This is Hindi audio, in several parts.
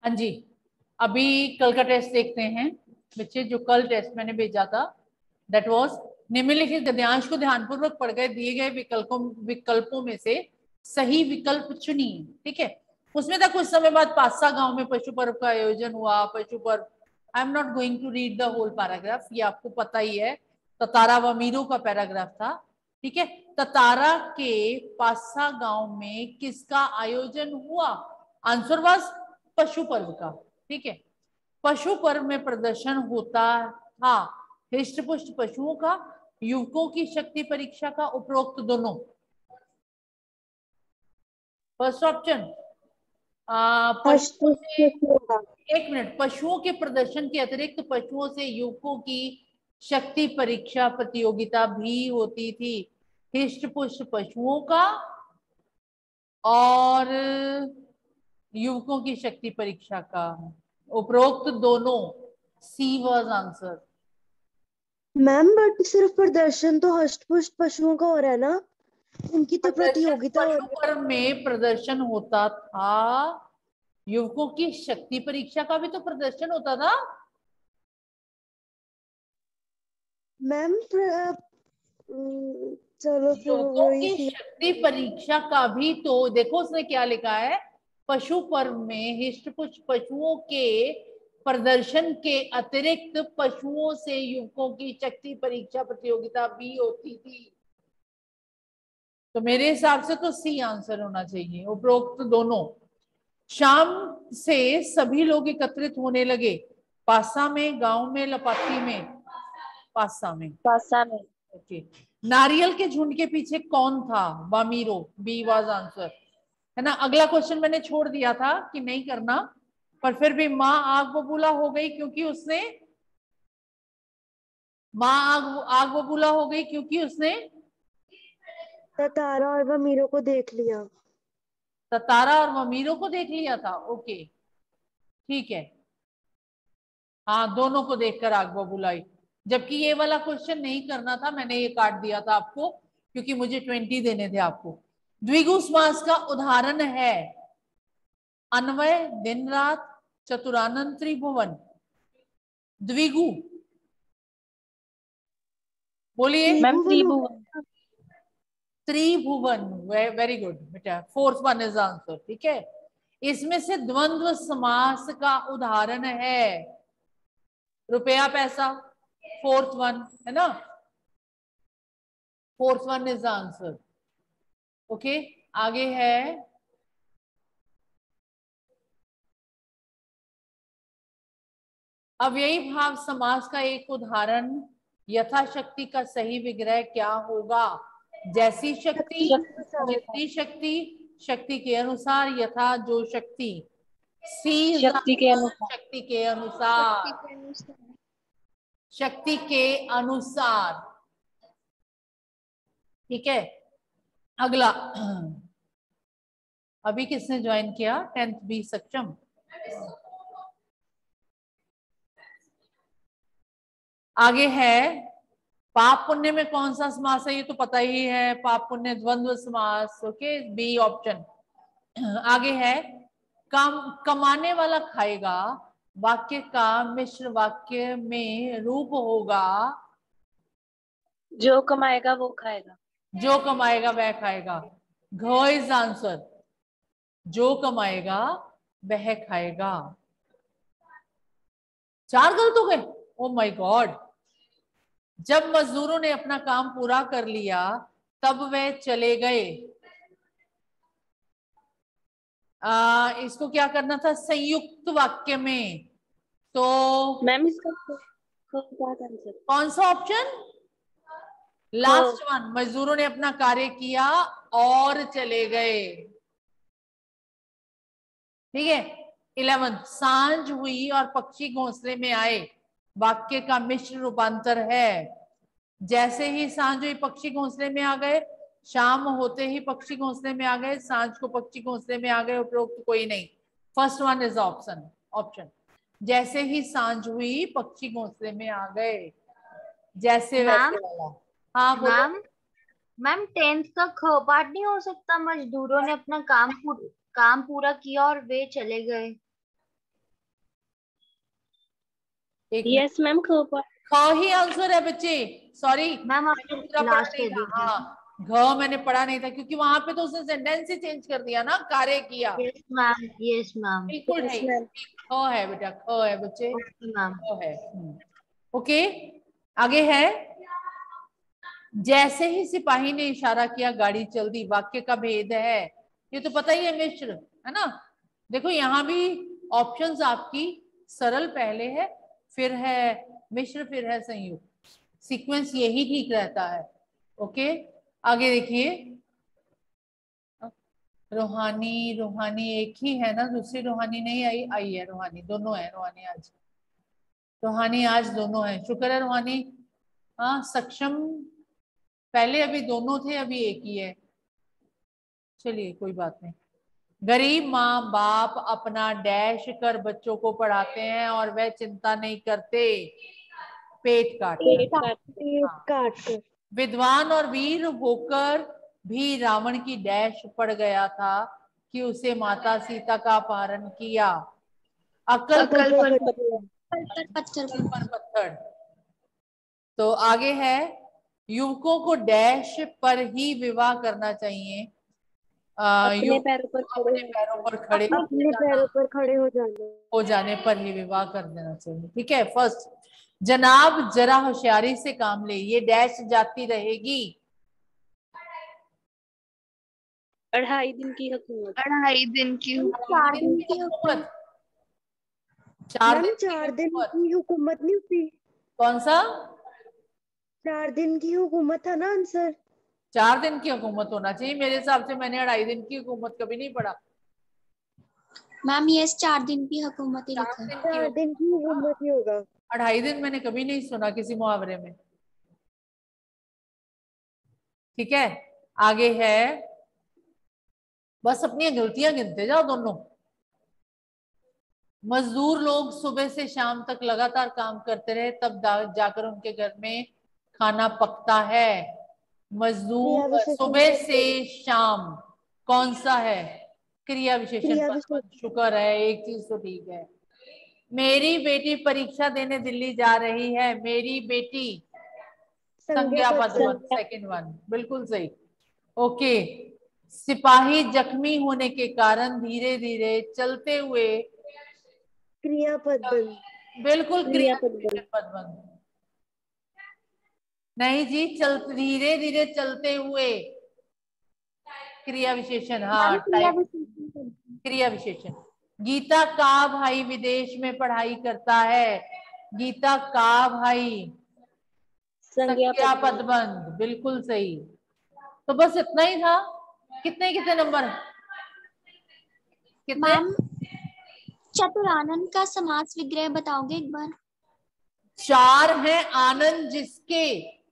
हाँ जी, अभी कल का टेस्ट देखते हैं बच्चे। जो कल टेस्ट मैंने भेजा था दैट वाज निम्नलिखित गद्यांश को ध्यानपूर्वक पढ़ गए दिए गए विकल्पों में से सही विकल्प चुनिए। ठीक है, उसमें था कुछ समय बाद पासा गांव में पशु पर्व का आयोजन हुआ। पशु पर्व, I am not going to read the whole paragraph, ये आपको पता ही है, ततारा व मीरू का पैराग्राफ था। ठीक है, ततारा के पासा गांव में किसका आयोजन हुआ? आंसर वाज पशु पर्व का। ठीक है, पशु पर्व में प्रदर्शन होता था हृष्ट पुष्ट पशुओं का, युवकों की शक्ति परीक्षा का, उपरोक्त दोनों। फर्स्ट ऑप्शन एक मिनट, पशुओं के प्रदर्शन के अतिरिक्त पशुओं से युवकों की शक्ति परीक्षा प्रतियोगिता भी होती थी। हृष्ट पुष्ट पशुओं का और युवकों की शक्ति परीक्षा का, उपरोक्त दोनों। C was answer. Ma'am but सिर्फ प्रदर्शन तो हष्ट पुष्ट पशुओं का हो रहा है ना, उनकी तो प्रतियोगिता हो पशु रही है। पर्व में प्रदर्शन होता था, युवकों की शक्ति परीक्षा का भी तो प्रदर्शन होता था। मैम चलो फिर युवकों वही की सी। शक्ति परीक्षा का भी तो देखो उसने क्या लिखा है, पशु पर्व में हृष्ट पुष्ट पशुओं के प्रदर्शन के अतिरिक्त पशुओं से युवकों की शक्ति परीक्षा प्रतियोगिता भी होती थी। तो मेरे हिसाब से तो सी आंसर होना चाहिए, उपरोक्त दोनों। शाम से सभी लोग एकत्रित होने लगे, पासा में, गांव में, लपाती में। पासा में। पासा में। ओके, नारियल के झुंड के पीछे कौन था? वामीरो, बी वाज आंसर, है ना। अगला क्वेश्चन मैंने छोड़ दिया था कि नहीं करना, पर फिर भी माँ आग बबूला हो गई क्योंकि उसने आग बबूला हो गई क्योंकि उसने तारा और वमीरो को देख लिया। तारा और ममीरो को देख लिया था। ओके, ठीक है, हाँ, दोनों को देखकर आग बबूलाई। जबकि ये वाला क्वेश्चन नहीं करना था, मैंने ये काट दिया था आपको क्योंकि मुझे 20 देने थे आपको। द्विगु समास का उदाहरण है अन्वय, दिन रात, चतुरानन, त्रिभुवन। द्विगु बोलिए। मैम त्रिभुवन। त्रिभुवन, वेरी गुड बेटा, फोर्थ वन इज आंसर। ठीक है, इसमें से द्वंद्व समास का उदाहरण है रुपया पैसा, फोर्थ वन है ना, fourth one is answer. Okay, आगे है अव्ययी भाव समास का एक उदाहरण, यथाशक्ति का सही विग्रह क्या होगा? जैसी शक्ति, जितनी शक्ति, शक्ति के अनुसार, यथा जो शक्ति। सी शक्ति के अनुसार। शक्ति के अनुसार, शक्ति के अनुसार। ठीक है, अगला। अभी किसने ज्वाइन किया? 10th बी सक्षम। आगे है पाप पुण्य में कौन सा समास है? ये तो पता ही है, पाप पुण्य द्वंद्व समास। Okay, B option. आगे है कमाने वाला खाएगा, वाक्य का मिश्र वाक्य में रूप होगा जो कमाएगा वो खाएगा। जो कमाएगा वह खाएगा। घ इज आंसर, जो कमाएगा वह खाएगा। 4 गलत हो गए, ओ माय गॉड। जब मजदूरों ने अपना काम पूरा कर लिया तब वे चले गए। इसको क्या करना था? संयुक्त वाक्य में। तो मैम इसका आंसर कौन सा ऑप्शन? लास्ट वन, मजदूरों ने अपना कार्य किया और चले गए। ठीक है, 11 सांझ हुई और पक्षी घोंसले में आए, वाक्य का मिश्र रूपांतर है। जैसे ही सांझ हुई पक्षी घोंसले में आ गए, शाम होते ही पक्षी घोंसले में आ गए, सांझ को पक्षी घोंसले में आ गए, उपरोक्त कोई नहीं। First one is option. जैसे ही सांझ हुई पक्षी घोंसले में आ गए, जैसे वैसे वाला। हाँ बोलो। मैम 10th का ख पार्ट नहीं हो सकता? मजदूरों ने अपना काम पूरा किया और वे चले गए। एक यस मैम ख ही आंसर है बच्चे, सॉरी मैम मैंने दूसरा पढ़ा लास्ट नहीं कह था। दीजिए। हाँ घ मैंने पढ़ा नहीं था क्योंकि वहां पे तो उसने सेंटेंस ही चेंज कर दिया ना, कार्य किया। यस मैम, यस मैम, बिल्कुल यस नहीं, मैम। ख है बेटा, ख है बच्चे, ओके मैम। ख है। ओके आगे है, जैसे ही सिपाही ने इशारा किया गाड़ी चल दी, वाक्य का भेद है, ये तो पता ही है मिश्र, है ना। देखो यहाँ भी ऑप्शंस आपकी सरल पहले है, फिर है मिश्र, फिर है संयुक्त, सीक्वेंस यही ठीक रहता है। ओके आगे देखिए, रूहानी, रूहानी एक ही है ना, दूसरी रूहानी नहीं आई, आई है रूहानी, दोनों है रूहानी आज, रूहानी आज दोनों है, शुक्र है रूहानी। हाँ सक्षम पहले अभी दोनों थे, अभी एक ही है, चलिए कोई बात नहीं। गरीब माँ बाप अपना डैश कर बच्चों को पढ़ाते हैं और वह चिंता नहीं करते, पेट काट कर। पेट काट कर। विद्वान और वीर होकर भी रावण की डैश पड़ गया था कि उसे माता सीता का अपहरण किया, अकल पर पत्थर। तो आगे है, युवकों को डैश पर ही विवाह करना चाहिए, अपने पैरों पर अपने पैरों पर खड़े अपने पैरों पर खड़े हो जाना। हो जाने पर ही विवाह कर देना चाहिए। ठीक है, फर्स्ट, जनाब जरा होशियारी से काम ले, ये डैश जाती रहेगी। 2.5 दिन की हुकूमत। 2.5 दिन की 4 दिन की हुकूमत, 4 मैम दिन की 4 दिन हुकूमत, की हुकूमत नहीं होती, कौन सा 4 दिन की हुकूमत था ना आंसर। 4 दिन की हुकूमत होना चाहिए मेरे हिसाब से, मैंने 2.5 दिन की हुकूमत कभी नहीं पढ़ा। मैम ये 4 दिन की हुकूमत ही 4 लिखा है। दिन 4 दिन की हुकूमत ही होगा। 2.5 दिन मैंने कभी नहीं सुना किसी मुहावरे में। ठीक है आगे है, बस अपनी गलतियां गिनते जाओ दोनों। मजदूर लोग सुबह से शाम तक लगातार काम करते रहे, तब जाकर उनके घर में खाना पकता है। क्रिया मजदूर विशेषण सुबह से शाम कौन सा है, क्रिया विशेषण क्रिया पद। विशेषण। शुक्र है, एक चीज तो ठीक है। मेरी बेटी परीक्षा देने दिल्ली जा रही है, मेरी बेटी संज्ञा पद, सेकंड वन बिल्कुल सही। ओके, सिपाही जख्मी होने के कारण धीरे धीरे चलते हुए, क्रियापद बंद। बिल्कुल क्रिया क्रियापद बन। विशेषण पद बंद, नहीं जी, चल धीरे धीरे चलते हुए, क्रिया विशेषण, हाँ टाइप क्रिया विशेषण। गीता का भाई विदेश में पढ़ाई करता है, गीता का भाई संज्ञा पद बंद, बिल्कुल सही। तो बस इतना ही था। कितने कितने नंबर, कितने? मैम चतुरानन का समास विग्रह बताओगे एक बार? 4 है आनंद जिसके,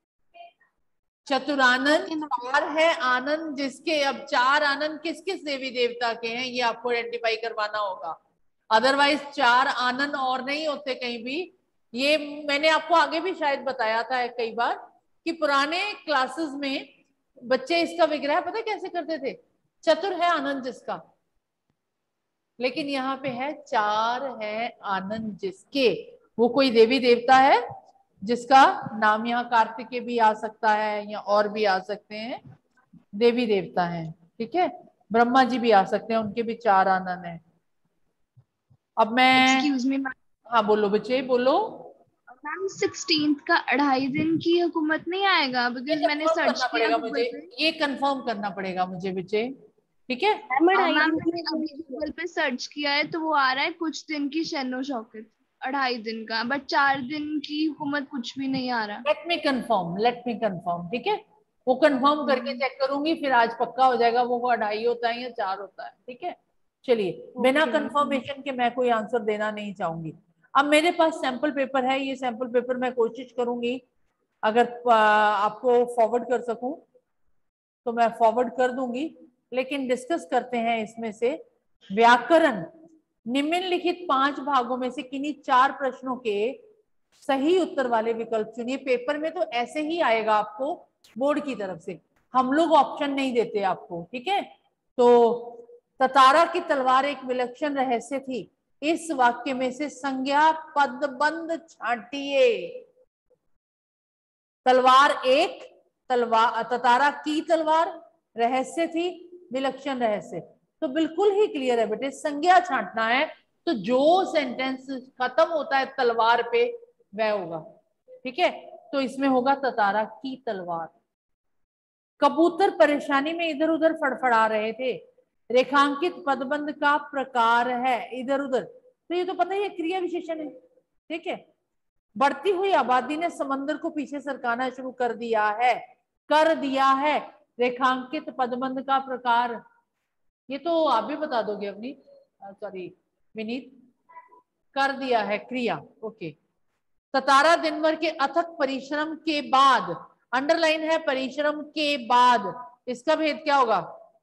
चतुरानंद 4 है आनंद जिसके। अब 4 आनंद किस किस देवी देवता के हैं ये आपको आइडेंटिफाई करवाना होगा, अदरवाइज 4 आनंद और नहीं होते कहीं भी। ये मैंने आपको आगे भी शायद बताया था कई बार कि पुराने क्लासेस में बच्चे इसका विग्रह पता कैसे करते थे, चतुर है आनंद जिसका, लेकिन यहाँ पे है 4 है आनंद जिसके। वो कोई देवी देवता है जिसका नाम यहाँ कार्तिकेय भी आ सकता है या और भी आ सकते हैं, देवी देवता हैं। ठीक है, ब्रह्मा जी भी आ सकते हैं, उनके भी 4 आनंद हैं। अब मैं, एक्सक्यूज मी मैम, हाँ बोलो बच्चे बोलो। 16th का 2.5 दिन की हुकूमत नहीं आएगा? बिकॉज मैंने कंफर्म सर्च करना किया पड़ेगा गूगल मुझे, पे। ये कंफर्म करना पड़ेगा मुझे बच्चे। ठीक है, मैम मैंने अभी गूगल पे सर्च किया है तो वो आ रहा है कुछ दिन की शनो शौकत 2.5 दिन का, बट 4 दिन की हुकूमत कुछ भी नहीं आ रहा। Let me confirm. ठीक है, वो कंफर्म करके चेक करूंगी, फिर आज पक्का हो जाएगा वो 2.5 होता है या 4 होता है। ठीक है, चलिए बिना कंफर्मेशन के मैं कोई आंसर देना नहीं चाहूंगी। अब मेरे पास सैंपल पेपर है, ये सैंपल पेपर मैं कोशिश करूंगी अगर आपको फॉरवर्ड कर सकूं तो मैं फॉरवर्ड कर दूंगी, लेकिन डिस्कस करते हैं इसमें से व्याकरण। निम्नलिखित 5 भागों में से किन्हीं 4 प्रश्नों के सही उत्तर वाले विकल्प चुनिए। पेपर में तो ऐसे ही आएगा आपको बोर्ड की तरफ से, हम लोग ऑप्शन नहीं देते आपको। ठीक है, तो ततारा की तलवार एक विलक्षण रहस्य थी, इस वाक्य में से संज्ञा पदबंध छांटिए। तलवार एक, तलवार ततारा की तलवार, रहस्य थी, विलक्षण रहस्य। तो बिल्कुल ही क्लियर है बेटे, संज्ञा छांटना है तो जो सेंटेंस खत्म होता है तलवार पे वह होगा। ठीक है, तो इसमें होगा ततारा की तलवार। कबूतर परेशानी में इधर उधर फड़फड़ा रहे थे। रेखांकित पदबंध का प्रकार है इधर उधर, तो ये तो पता ही है क्रिया विशेषण है। ठीक है, बढ़ती हुई आबादी ने समंदर को पीछे सरकाना शुरू कर दिया है, कर दिया है। रेखांकित पदबंध का प्रकार, ये तो आप भी बता दोगे अपनी, सॉरी विनीत, कर दिया है क्रिया। ओके, ततारा दिन भर के अथक परिश्रम के बाद, अंडरलाइन है परिश्रम के बाद, इसका भेद क्या होगा?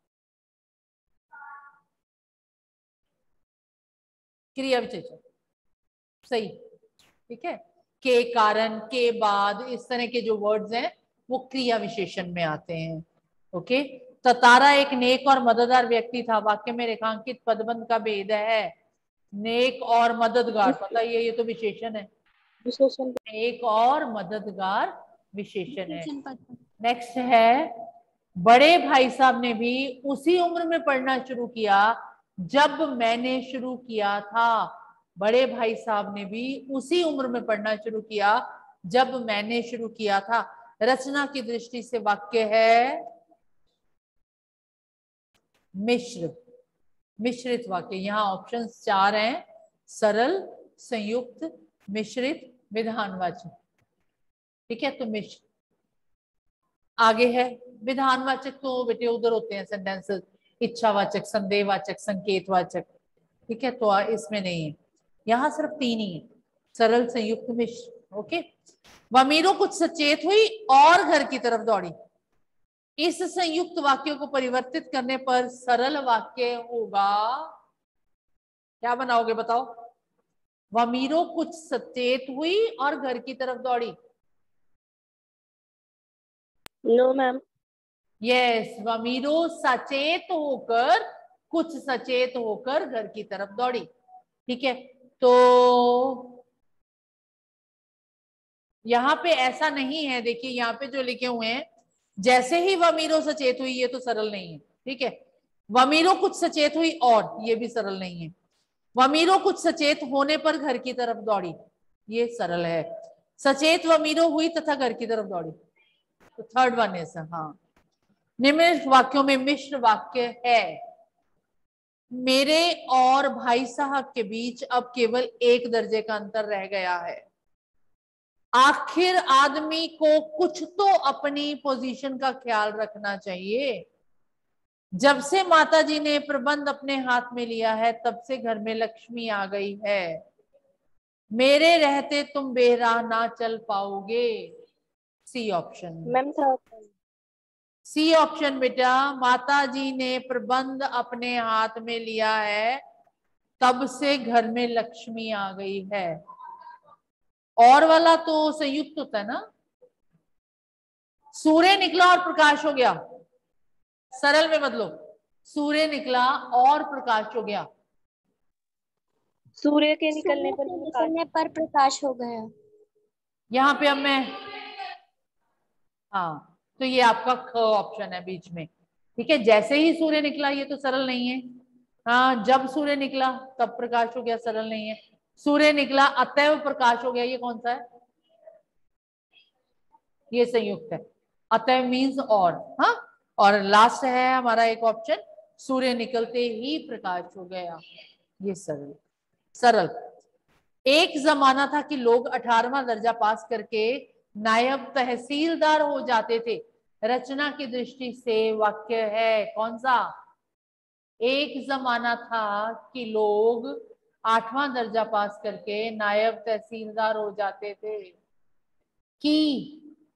क्रिया विशेषण, सही। ठीक है, के कारण, के बाद, इस तरह के जो वर्ड्स हैं वो क्रिया विशेषण में आते हैं। ओके, ततारा एक नेक और मददगार व्यक्ति था। वाक्य में रेखांकित पदबंध का भेद है। नेक और मददगार, पता ही है ये तो विशेषण है, विशेषण। नेक और मददगार विशेषण है। नेक्स्ट है, बड़े भाई साहब ने भी उसी उम्र में पढ़ना शुरू किया जब मैंने शुरू किया था। बड़े भाई साहब ने भी उसी उम्र में पढ़ना शुरू किया जब मैंने शुरू किया था। रचना की दृष्टि से वाक्य है मिश्र, मिश्रित वाक्य। यहाँ ऑप्शन 4 हैं, सरल, संयुक्त, मिश्रित, विधानवाचक। ठीक है, तो मिश्र। आगे है विधानवाचक, तो बेटे उधर होते हैं सेंटेंसेस, इच्छावाचक, संदेहवाचक, संकेतवाचक। ठीक है, तो इसमें नहीं है, यहाँ सिर्फ 3 ही है, सरल, संयुक्त, मिश्र। ओके, वमीरो कुछ सचेत हुई और घर की तरफ दौड़ी। इस संयुक्त वाक्य को परिवर्तित करने पर सरल वाक्य होगा, क्या बनाओगे बताओ? वमीरो कुछ सचेत हुई और घर की तरफ दौड़ी। No ma'am. यस, वमीरो सचेत होकर, कुछ सचेत होकर घर की तरफ दौड़ी। ठीक है, तो यहाँ पे ऐसा नहीं है, देखिए यहाँ पे जो लिखे हुए हैं, जैसे ही वमीरो सचेत हुई, ये तो सरल नहीं है। ठीक है, वमीरो कुछ सचेत हुई और, ये भी सरल नहीं है। वमीरो कुछ सचेत होने पर घर की तरफ दौड़ी, ये सरल है। सचेत वमीरो हुई तथा घर की तरफ दौड़ी, तो थर्ड वन है सर। हाँ, निम्नलिखित वाक्यों में मिश्र वाक्य है। मेरे और भाई साहब के बीच अब केवल 1 दर्जे का अंतर रह गया है। आखिर आदमी को कुछ तो अपनी पोजीशन का ख्याल रखना चाहिए। जब से माताजी ने प्रबंध अपने हाथ में लिया है तब से घर में लक्ष्मी आ गई है। मेरे रहते तुम बेराह ना चल पाओगे। C option, ma'am C option बेटा, माताजी ने प्रबंध अपने हाथ में लिया है तब से घर में लक्ष्मी आ गई है। और वाला तो संयुक्त होता है ना, सूर्य निकला और प्रकाश हो गया, सरल में बदलो, सूर्य निकला और प्रकाश हो गया। सूर्य के निकलने पर प्रकाश हो गया। यहाँ पे अब मैं, हाँ, तो ये आपका ख ऑप्शन है बीच में। ठीक है, जैसे ही सूर्य निकला, ये तो सरल नहीं है। हाँ, जब सूर्य निकला तब प्रकाश हो गया, सरल नहीं है। सूर्य निकला अतएव प्रकाश हो गया, ये कौन सा है? ये संयुक्त है, अतएव मीन्स और। हाँ, और लास्ट है हमारा एक ऑप्शन, सूर्य निकलते ही प्रकाश हो गया, ये सरल, सरल। एक जमाना था कि लोग 18वां दर्जा पास करके नायब तहसीलदार हो जाते थे। रचना की दृष्टि से वाक्य है कौन सा? एक जमाना था कि लोग 8वां दर्जा पास करके नायब तहसीलदार हो जाते थे। कि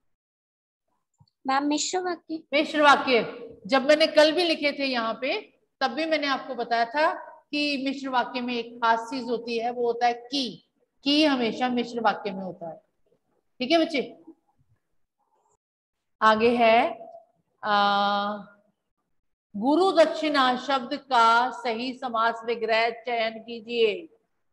मैम मिश्र वाक्य, मिश्र वाक्य, जब मैंने कल भी लिखे थे यहाँ पे, तब भी मैंने आपको बताया था कि मिश्र वाक्य में एक खास चीज होती है, वो होता है की हमेशा मिश्र वाक्य में होता है। ठीक है बच्चे, आगे है गुरु दक्षिणा शब्द का सही समास विग्रह चयन कीजिए।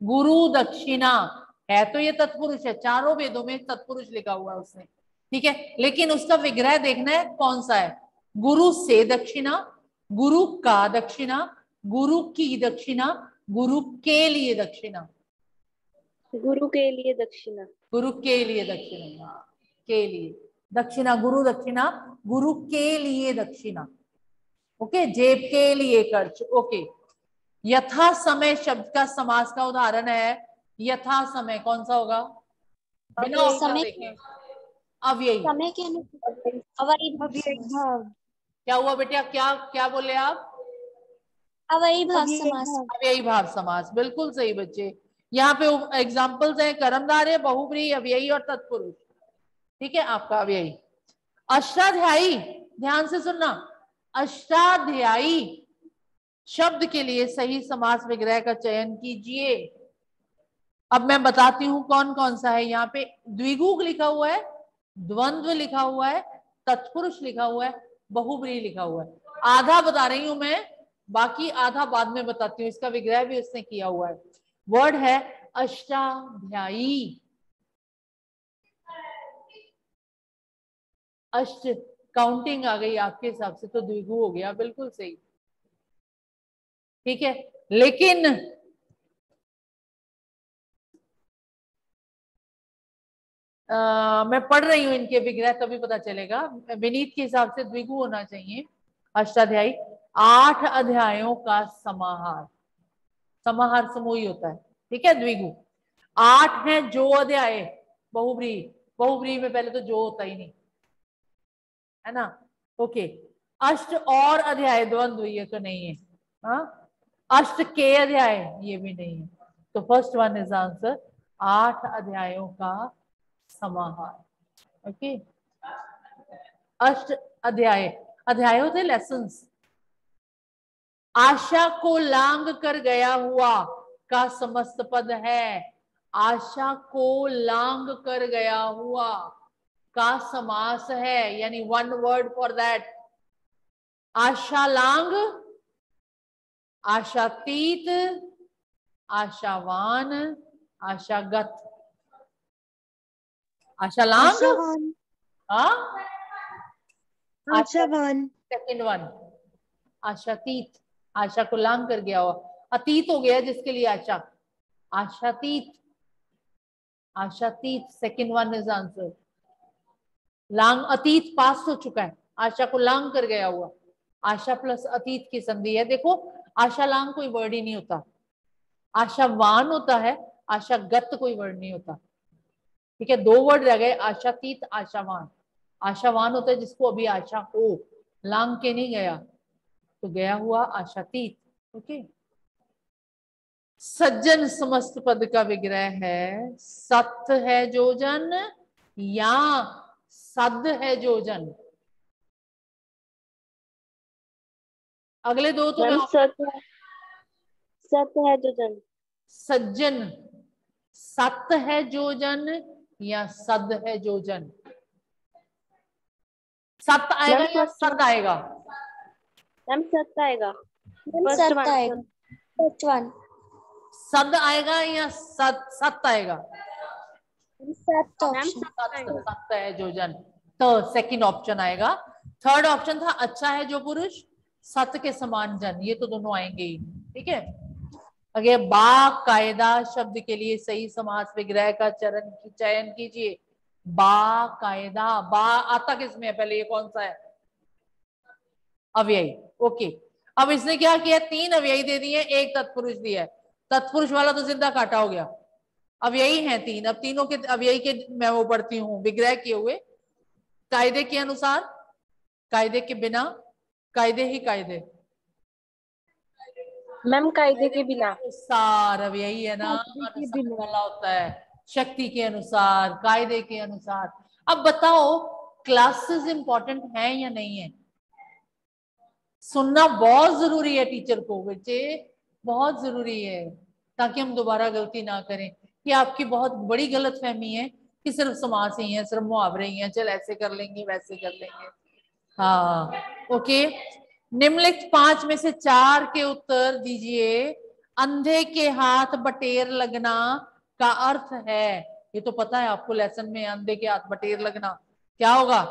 गुरु दक्षिणा है तो ये तत्पुरुष है, चारों वेदों में तत्पुरुष लिखा हुआ है उसने, ठीक है। लेकिन उसका विग्रह देखना है कौन सा है, गुरु से दक्षिणा, गुरु का दक्षिणा, गुरु की दक्षिणा, गुरु के लिए दक्षिणा। गुरु के लिए दक्षिणा। गुरु के लिए दक्षिणा, के लिए दक्षिणा, गुरु दक्षिणा, गुरु के लिए दक्षिणा। ओके, जेब के लिए खर्च। ओके, यथा समय शब्द का समास का उदाहरण है, यथा समय कौन सा होगा, बिना ऑप्शन देखे, अव्ययी। समय के अनुसार अव्ययी भाव समास। क्या हुआ बेटा, क्या क्या बोले आप, अव्ययी भाव समास। अव्ययी भाव समास, बिल्कुल सही बच्चे। यहाँ पे एग्जाम्पल्स हैं, कर्मधारय, बहुब्रीहि, अव्ययी और तत्पुरुष, ठीक है, आपका अव्ययी। अष्टाध्यायी, ध्यान से सुनना, अष्टाध्यायी शब्द के लिए सही समास विग्रह का चयन कीजिए। अब मैं बताती हूं कौन कौन सा है। यहाँ पे द्विगुग लिखा हुआ है, द्वंद्व लिखा हुआ है, तत्पुरुष लिखा हुआ है, बहुब्रीहि लिखा हुआ है। आधा बता रही हूं मैं, बाकी आधा बाद में बताती हूँ, इसका विग्रह भी उसने किया हुआ है। वर्ड है अष्टाध्यायी, अष्ट काउंटिंग आ गई आपके हिसाब से तो द्विगु हो गया, बिल्कुल सही, ठीक है। लेकिन मैं पढ़ रही हूं इनके विग्रह, तभी पता चलेगा। विनीत के हिसाब से द्विगु होना चाहिए। अष्टाध्यायी 8 अध्यायों का समाहार, समाहार समूह ही होता है, ठीक है। द्विगु 8 है जो अध्याय, बहुब्रीहि, बहुब्रीहि में पहले तो जो होता ही नहीं है ना। ओके, अष्ट और अध्याय, द्वंद्व ये तो नहीं है, हाँ। अष्ट के अध्याय ये भी नहीं है, तो फर्स्ट वन इज आंसर, 8 अध्यायों का समाहार। ओके, अष्ट अध्याय, अध्याय होते लेसन्स। आशा को लांग कर गया हुआ का समस्त पद है, आशा को लांग कर गया हुआ का समास है, यानी वन वर्ड फॉर दैट। आशालांग, आशातीत, आशावान, आशागत। आशालांग, आशावान, हाँ, आशावान, सेकंड वन। आशातीत, आशा को लांग कर गया हुआ, अतीत हो गया जिसके लिए आशा, आशातीत, आशातीत सेकंड वन इज आंसर। लांग, अतीत पास हो चुका है, आशा को लांग कर गया हुआ, आशा प्लस अतीत की संधि है। देखो, आशा लांग कोई वर्ड ही नहीं होता, आशावान होता है, आशागत कोई वर्ड नहीं होता, ठीक है। 2 वर्ड रह गए, आशातीत, आशावान। आशावान होता है जिसको अभी आशा हो, लांग के नहीं गया, तो गया हुआ आशातीत। ओके, सज्जन समस्त पद का विग्रह है, सत है जो जन या सद है जो जन। अगले दो तो मैम सत है जो जन। सज्जन, सत है जो जन या सद है जो जन। सत आएगा या सद आएगा, मैम सत आएगा, सत आएगा, फर्स्ट वन। सद आएगा या सत आएगा, सत ऑप्शन, सत है जो जन, तो सेकंड ऑप्शन आएगा। थर्ड ऑप्शन था अच्छा है जो पुरुष, सत के समान जन, ये तो दोनों आएंगे ही, ठीक है। आगे, बाकायदा शब्द के लिए सही समास विग्रह का चयन कीजिए। बाकायदा, बा आता किसमें है पहले, ये कौन सा है, अव्ययी। ओके, अब इसने क्या किया, 3 अव्ययी दे दिए, 1 तत्पुरुष दिया है, तत्पुरुष वाला तो जिंदा काटा हो गया, अव्ययी हैं 3। अब तीनों के अव्ययी के मैं वो पढ़ती हूँ विग्रह किए हुए, कायदे के अनुसार, कायदे के बिना, कायदे ही कायदे। मैम कायदे के बिना, अनुसार अव्ययी है ना, अनुसार वाला होता है, शक्ति के अनुसार, कायदे के अनुसार। अब बताओ, क्लासेस इंपॉर्टेंट है या नहीं है, सुनना बहुत जरूरी है टीचर को बच्चे, बहुत जरूरी है, ताकि हम दोबारा गलती ना करें। कि आपकी बहुत बड़ी गलतफहमी है कि सिर्फ समास ही है, सिर्फ मुहावरे ही हैं, चल ऐसे कर लेंगे वैसे कर लेंगे। हाँ, ओके, निम्नलिखित 5 में से 4 के उत्तर दीजिए। अंधे के हाथ बटेर लगना का अर्थ है, ये तो पता है आपको लेसन में, अंधे के हाथ बटेर लगना क्या होगा?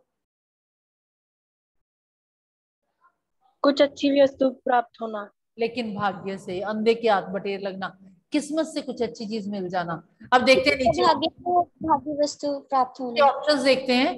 कुछ अच्छी वस्तु प्राप्त होना। लेकिन भाग्य से, अंधे के हाथ बटेर लगना, किस्मत से कुछ अच्छी चीज मिल जाना। अब देखते हैं नीचे भाग्य को भाग्य वस्तु प्राप्त होना। ऑप्शंस देखते हैं।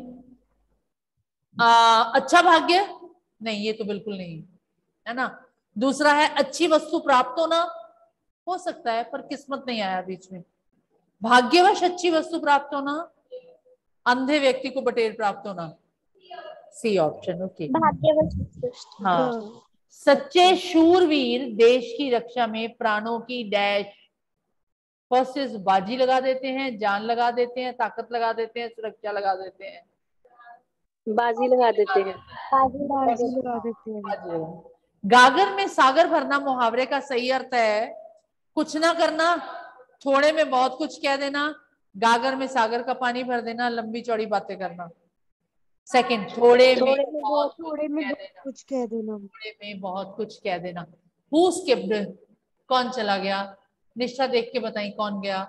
अच्छा भाग्य, नहीं ये तो बिल्कुल नहीं है ना। दूसरा है अच्छी वस्तु प्राप्त होना, हो सकता है पर किस्मत नहीं आया बीच में। भाग्यवश अच्छी वस्तु प्राप्त होना, अंधे व्यक्ति को बटेर प्राप्त होना, सी ऑप्शन। ओके, भाग्यवश वस्तु। हाँ। सच्चे शूरवीर देश की रक्षा में प्राणों की डैश, फर्स्ट इज बाजी लगा देते हैं, जान लगा देते हैं, ताकत लगा देते हैं, सुरक्षा लगा देते हैं। बाजी लगा देते हैं। बाजी लगा देते हैं। गागर में सागर भरना मुहावरे का सही अर्थ है कुछ ना करना, थोड़े में बहुत कुछ कह देना, गागर में सागर का पानी भर देना, लंबी चौड़ी बातें करना। सेकंड, थोड़े में बहुत कुछ कह देना। थोड़े में बहुत कुछ कह देना। हु स्किप्ड, कौन चला गया? निष्ठा देख के बताई कौन गया?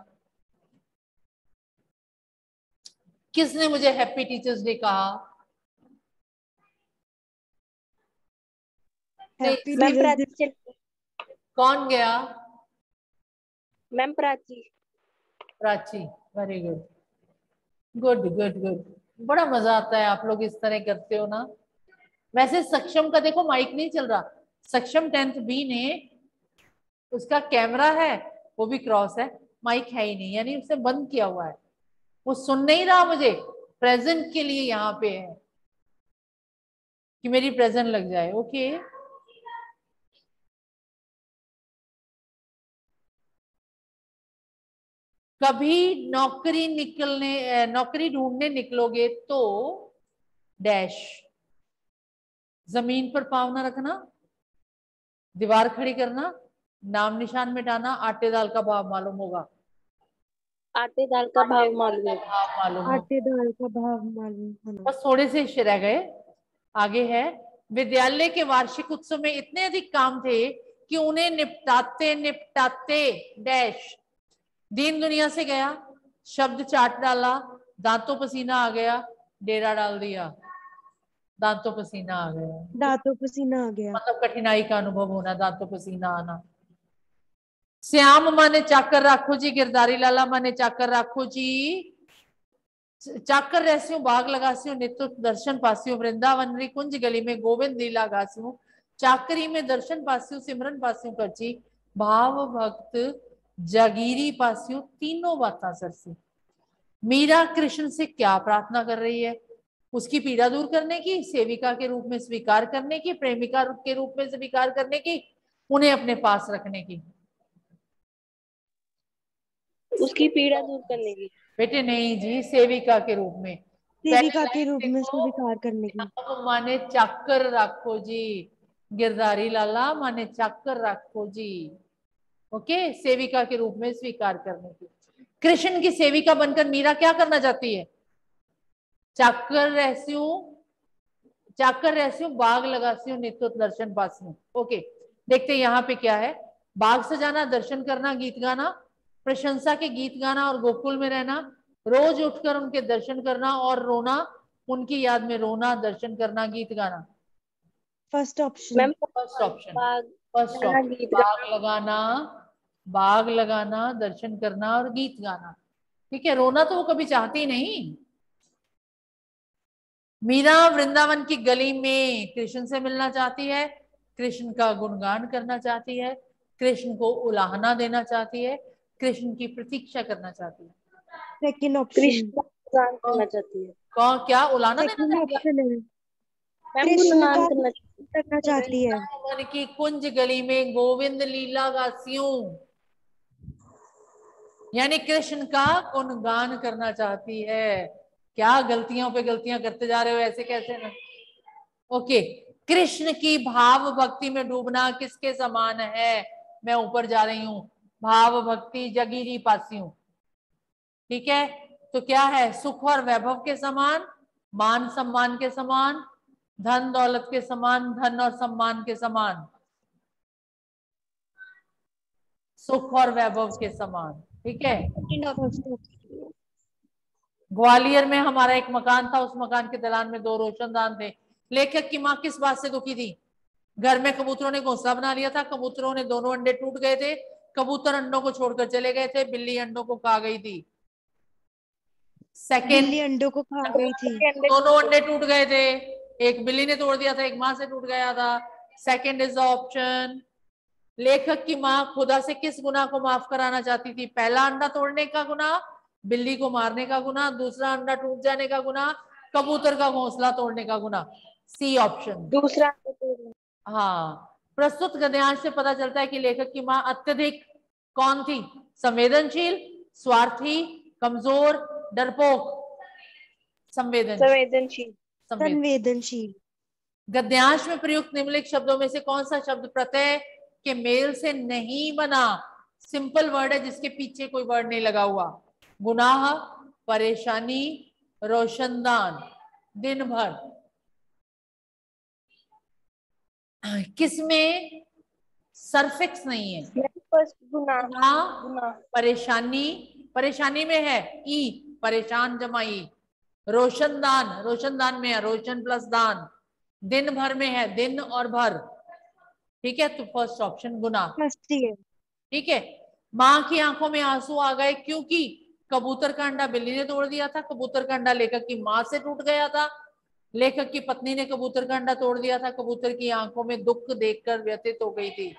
किसने मुझे हैप्पी टीचर्स डे कहा? Happy ma'am teachers day. Prachi, कौन गया? Ma'am Prachi. Prachi, very good, good good good. बड़ा मजा आता है, आप लोग इस तरह करते हो ना। वैसे सक्षम का देखो माइक नहीं चल रहा, सक्षम 10th बी ने, उसका कैमरा है वो भी क्रॉस है, माइक है ही नहीं, यानी उसने बंद किया हुआ है, वो सुन नहीं रहा मुझे। प्रेजेंट के लिए यहाँ पे है कि मेरी प्रेजेंट लग जाए। ओके, कभी नौकरी ढूंढने निकलोगे तो डैश, जमीन पर पाँव न रखना, दीवार खड़ी करना, नाम निशान मिटाना, आटे दाल का भाव मालूम होगा। आटे दाल का भाव मालूम होगा। भाव मालूम होगा, आटे दाल का भाव मालूम होना। बस थोड़े से रह गए। आगे है, विद्यालय के वार्षिक उत्सव में इतने अधिक काम थे कि उन्हें निपटाते निपटाते डैश, दीन दुनिया से गया, शब्द चाट डाला, दांतों पसीना आ गया, डेरा डाल दिया। दांतों पसीना आ गया, दांतों पसीना आ गया। मतलब कठिनाई का अनुभव होना, दांतों पसीना आना। श्याम माने चाकर राखो जी, गिरधारी लाला माने चाकर राखो जी, चाकर रहस्यों बाग लगास्यों, नित्य दर्शन पास्यों, वृंदावन री कुंज गली में गोविंद लीला गास्यों, चाकरी में दर्शन पास्यों, सिमरन पास्यों करची, भाव भक्त जागीरी पास्यों, तीनों बातें सरसी। मीरा कृष्ण से क्या प्रार्थना कर रही है? उसकी पीड़ा दूर करने की, सेविका के रूप में स्वीकार करने की, प्रेमिका के रूप में स्वीकार करने की, उन्हें अपने पास रखने की। उसकी पीड़ा दूर करने की। बेटे नहीं जी, सेविका के रूप में। सेविका के रूप में स्वीकार करने की। माने चाकर राखो जी, गिरधारी लाला माने चाकर राखो जी। ओके, सेविका के रूप में स्वीकार करने की। कृष्ण की सेविका बनकर मीरा क्या करना चाहती है? चाकर रहस्यूं बाग लगास्यूं, नित्य दर्शन पास्यूं। ओके, देखते हैं यहाँ पे क्या है। बाग सजाना, दर्शन करना, गीत गाना, प्रशंसा के गीत गाना और गोकुल में रहना, रोज उठकर उनके दर्शन करना और रोना, उनकी याद में रोना, दर्शन करना, गीत गाना। First option. Ma'am first option, गीत बाग लगाना, दर्शन करना और गीत गाना। ठीक है, रोना तो वो कभी चाहती नहीं। मीरा वृंदावन की गली में कृष्ण से मिलना चाहती है, कृष्ण का गुणगान करना चाहती है, कृष्ण को उलाहना देना चाहती है, कृष्ण की प्रतीक्षा करना चाहती है। Second option. कृष्ण गान करना चाहती है। कौन क्या उलाहना देना सेकंड चाहती है? ऑप्शन है। मैम कृष्ण गुणगान का करना चाहती है। वृंदावन की कुंज गली में गोविंद लीला गासियों, यानी कृष्ण का गुणगान करना चाहती है। क्या गलतियों पे गलतियां करते जा रहे हो, ऐसे कैसे ना। ओके, कृष्ण की भाव भक्ति में डूबना किसके समान है? मैं ऊपर जा रही हूं, भाव भक्ति जगीरी पासियों। ठीक है, तो क्या है? सुख और वैभव के समान, मान सम्मान के समान, धन दौलत के समान, धन और सम्मान के समान। सुख और वैभव के समान। ठीक है। फर्स्ट ग्वालियर में हमारा एक मकान था, उस मकान के दलान में 2 रोशनदान थे। लेखक की माँ किस बात से दुखी थी? घर में कबूतरों ने घोंसला बना लिया था, कबूतरों ने दोनों अंडे टूट गए थे, कबूतर अंडों को छोड़कर चले गए थे, बिल्ली अंडों को खा गई थी। सेकेंड, बिल्ली अंडों को खा गई थी। दोनों अंडे टूट गए थे, एक बिल्ली ने तोड़ दिया था, एक माँ से टूट गया था। Second is the option. लेखक की माँ खुदा से किस गुनाह को माफ कराना चाहती थी? पहला अंडा तोड़ने का गुनाह, बिल्ली को मारने का गुनाह, दूसरा अंडा टूट जाने का गुनाह, कबूतर का घोंसला तोड़ने का गुनाह। C option. दूसरा। हाँ, प्रस्तुत गद्यांश से पता चलता है कि लेखक की माँ अत्यधिक कौन थी? संवेदनशील, स्वार्थी, कमजोर, डरपोक। संवेदनशील। संवेदनशील। संवेदनशील। गद्यांश में प्रयुक्त निम्नलिखित शब्दों में से कौन सा शब्द प्रत्यय के मेल से नहीं बना? सिंपल वर्ड है जिसके पीछे कोई वर्ड नहीं लगा हुआ। गुनाह, परेशानी, रोशनदान, दिन भर। किसमें सरफिक्स नहीं है? गुनाह। गुनाह, गुनाह। परेशानी, परेशानी में है ई, परेशान जमा ई। रोशनदान, रोशनदान में है रोशन प्लस दान। दिन भर में है दिन और भर। ठीक है, तो फर्स्ट ऑप्शन गुनाह। मस्ती है। ठीक है। माँ की आंखों में आंसू आ गए क्योंकि कबूतर का अंडा बिल्ली ने तोड़ दिया था, कबूतर का अंडा लेखक की माँ से टूट गया था, लेखक की पत्नी ने कबूतर का अंडा तोड़ दिया था, कबूतर की आंखों में दुख देखकर व्यथित हो गई थी।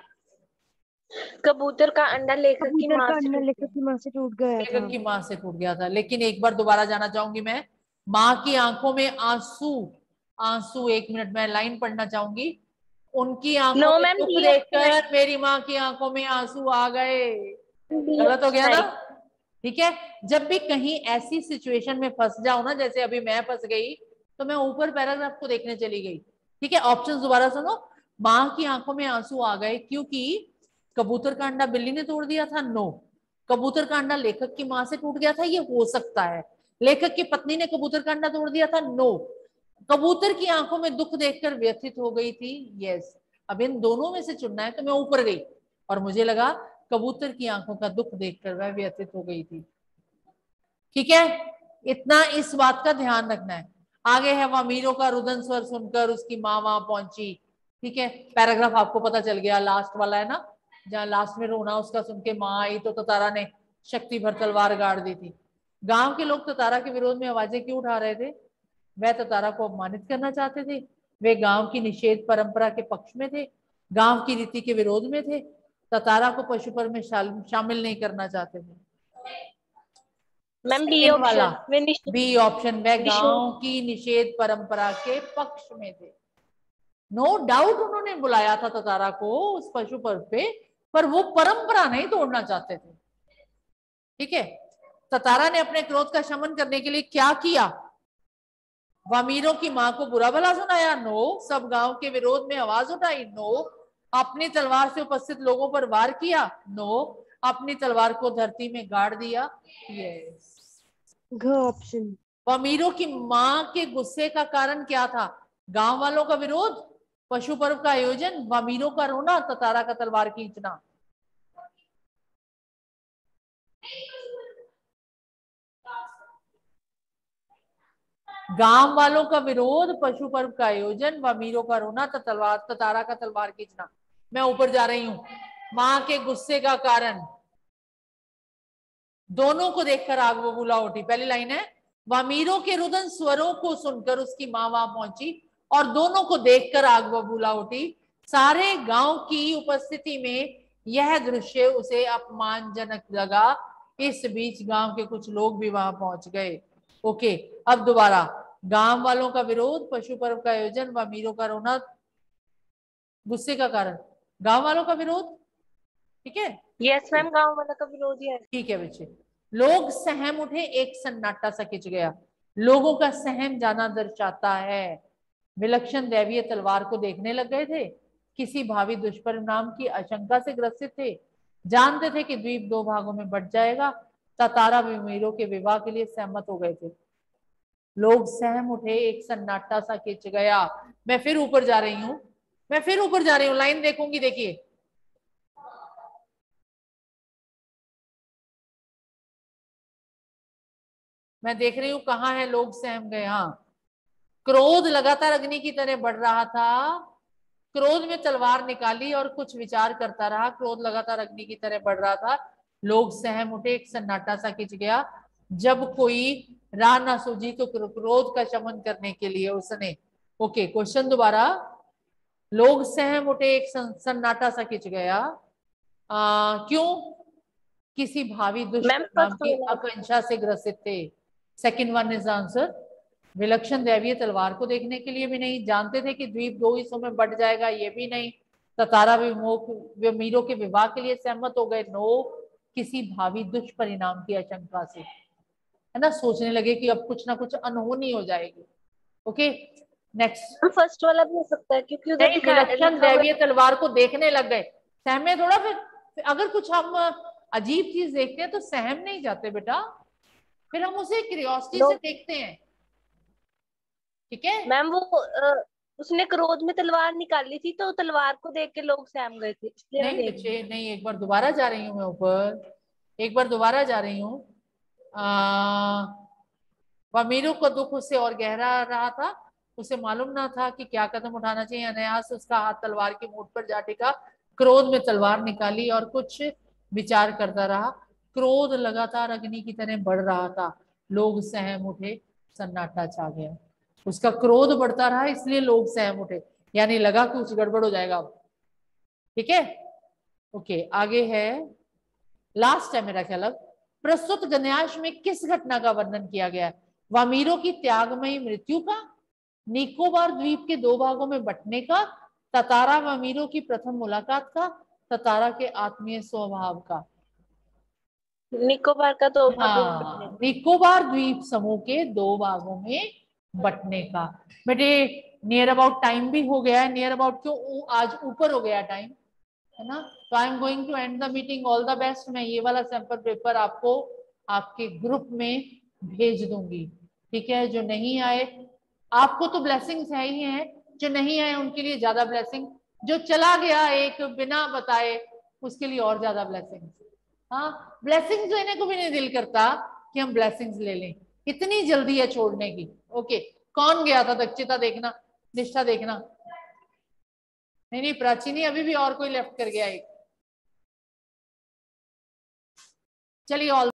कबूतर का अंडा लेखक की कबूतर माँ का से अंडा टूट लेखक की माँ से टूट गया था। लेखक की माँ से टूट गया था। लेकिन एक बार दोबारा जाना चाहूंगी मैं। माँ की आंखों में आंसू, आंसू, 1 मिनट में लाइन पढ़ना चाहूंगी। उनकी आंखों नो में मैम, दुख डी ऑप्शन है। देखकर मेरी माँ की आंखों में आंसू आ गए। डी गलत हो गया ऑप्शन ना? है। ठीक है। जब भी कहीं ऐसी सिचुएशन में फंस जाओ ना, जैसे अभी मैं फंस गई, तो मैं ऊपर पैराग्राफ को देखने चली गई। ठीक है, ऑप्शन दोबारा सुनो। माँ की आंखों में आंसू आ गए क्योंकि कबूतर का अंडा बिल्ली ने तोड़ दिया था, नो। कबूतर का अंडा लेखक की माँ से टूट गया था, ये हो सकता है। लेखक की पत्नी ने कबूतर का अंडा तोड़ दिया था, नो। कबूतर की आंखों में दुख देखकर व्यथित हो गई थी, यस। अब इन दोनों में से चुनना है तो मैं ऊपर गई और मुझे लगा कबूतर की आंखों का दुख देखकर वह व्यथित हो गई थी। ठीक है, इतना इस बात का ध्यान रखना है। आगे है वमीरों का रुदन स्वर सुनकर उसकी माँ वहां पहुंची। ठीक है, पैराग्राफ आपको पता चल गया, लास्ट वाला है ना, जहाँ लास्ट में रोना उसका सुन के माँ आई तो ततारा ने शक्ति भर तलवार गाड़ दी थी। गांव के लोग ततारा के विरोध में आवाजें क्यों उठा रहे थे? वह ततारा को अपमानित करना चाहते थे, वे गांव की निषेध परंपरा के पक्ष में थे, गांव की रीति के विरोध में थे, ततारा को पशुपर्व में शामिल नहीं करना चाहते थे। मैम बी सेकंड वाला, ऑप्शन। बी ऑप्शन, वह गांव की निषेध परंपरा के पक्ष में थे। नो डाउट उन्होंने बुलाया था ततारा को उस पशु पर्व पे, पर वो परंपरा नहीं तोड़ना चाहते थे। ठीक है, ततारा ने अपने क्रोध का शमन करने के लिए क्या किया? वमीरों की मां को बुरा भला सुनाया, नो। सब गांव के विरोध में आवाज उठाई, नो। अपनी तलवार से उपस्थित लोगों पर वार किया, नो। अपनी तलवार को धरती में गाड़ दिया, यस। घ ऑप्शन। वमीरों की मां के गुस्से का कारण क्या था? गांव वालों का विरोध, पशु पर्व का आयोजन, वमीरों का रोना, ततारा का तलवार खींचना। गांव वालों का विरोध, पशु पर्व का आयोजन, वमीरों का रोना, ततारा का तलवार खींचना। मैं ऊपर जा रही हूं। मां के गुस्से का कारण, दोनों को देखकर आग बबूला उठी। पहली लाइन है, वमीरों के रुदन स्वरों को सुनकर उसकी मां वहां पहुंची और दोनों को देखकर आग बबूला उठी। सारे गांव की उपस्थिति में यह दृश्य उसे अपमानजनक लगा। इस बीच गांव के कुछ लोग भी वहां पहुंच गए। ओके, अब दोबारा। गांव वालों का विरोध, पशु पर्व का आयोजन, वमीरों का रोना, गुस्से का कारण, गांव वालों का विरोध। ठीक है, यस मैम, गांव वाला का विरोधी है। ठीक है बच्चे। लोग सहम उठे, एक सन्नाटा सा खिंच गया। लोगों का सहम जाना दर्शाता है विलक्षण दैवीय तलवार को देखने लग गए थे, किसी भावी दुष्परिणाम की आशंका से ग्रसित थे, जानते थे कि द्वीप 2 भागों में बंट जाएगा। ततारा वमीरों के विवाह के लिए सहमत हो गए थे। लोग सहम उठे, एक सन्नाटा सा खिंच गया। मैं फिर ऊपर जा रही हूं, लाइन देखूंगी, देखिए। मैं देख रही हूँ कहाँ है, लोग सहम गए। हाँ, क्रोध लगातार अग्नि की तरह बढ़ रहा था, क्रोध में तलवार निकाली और कुछ विचार करता रहा। क्रोध लगातार अग्नि की तरह बढ़ रहा था, लोग सहम उठे, एक सन्नाटा सा खिंच गया। जब कोई राह ना सूझी तो क्रोध का शमन करने के लिए उसने, ओके क्वेश्चन दोबारा, लोग सहम उठे, एक सन्नाटा सा खिंच गया। क्यों? किसी भावी मैम दुष्परिणाम फर्स्ट की वाला आकांक्षा से ग्रसित थे। Second one is answer. विलक्षण दैवीय तलवार को देखने के लिए भी नहीं, जानते थे कि द्वीप 2 हिस्सों में बट जाएगा, ये भी नहीं। ततारा मीरो के विवाह के लिए सहमत हो गए, नो। किसी भावी दुष्परिणाम की आशंका से, है ना, सोचने लगे कि अब कुछ ना कुछ अनहोनी हो जाएगी। Okay next. फर्स्ट वाला भी हो सकता है क्योंकि उधर नहीं, विलक्षण लिखा हुआ दैवीय तलवार को देखने लग गए, सहमे थोड़ा। फिर अगर कुछ हम अजीब चीज देखते हैं तो सहम नहीं जाते बेटा, फिर हम उसे क्यूरियोसिटी से लोग। देखते हैं। ठीक है, मैम वो उसने क्रोध में तलवार निकाली थी तो तलवार को देख के लोग सहम गए थे, इसलिए मैं नहीं देख रही बच्चे नहीं, एक बार दोबारा जा रही हूँ मैं ऊपर, एक बार दोबारा जा रही हूँ। वमीरो का दुख उससे और गहरा रहा था, उसे मालूम ना था कि क्या कदम उठाना चाहिए। अनायास उसका हाथ तलवार की मूठ पर जा टिका, क्रोध में तलवार निकाली और कुछ विचार करता रहा। क्रोध लगातार अग्नि की तरह बढ़ रहा था, लोग सहम उठे, सन्नाटा छा गया। उसका क्रोध बढ़ता रहा इसलिए लोग सहम उठे, यानी लगा कुछ गड़बड़ हो जाएगा अब। ठीक है, ओके आगे है, लास्ट है मेरा ख्याल। प्रस्तुत गद्यांश में किस घटना का वर्णन किया गया है? वामीरो की त्यागमयी मृत्यु का, निकोबार द्वीप के 2 भागों में बंटने का, ततारा वामीरो की प्रथम मुलाकात का, ततारा के आत्मीय स्वभाव का। निकोबार का 2 भागों में बटने हाँ, निकोबार द्वीप समूह के 2 भागों में बंटने का। बेटे नियर अबाउट टाइम भी हो गया है, नियर अबाउट क्यों, आज ऊपर हो गया टाइम, है ना। तो I am going to end the meeting, all the best. मैं ये वाला सैंपल पेपर आपको आपके ग्रुप में भेज दूंगी। ठीक है, जो नहीं आए आपको तो ब्लेसिंग्स है ही है, जो नहीं आए उनके लिए ज्यादा ब्लेसिंग, जो चला गया एक बिना बताए उसके लिए और ज्यादा ब्लेसिंग्स। हाँ, ब्लेसिंग्स लेने को भी नहीं दिल करता कि हम ब्लेसिंग्स ले लें, इतनी जल्दी है छोड़ने की। ओके, कौन गया था? दक्षिता देखना, निष्ठा देखना। नहीं नहीं, प्राचीनी अभी भी और कोई लेफ्ट कर गया एक। चलिए ऑल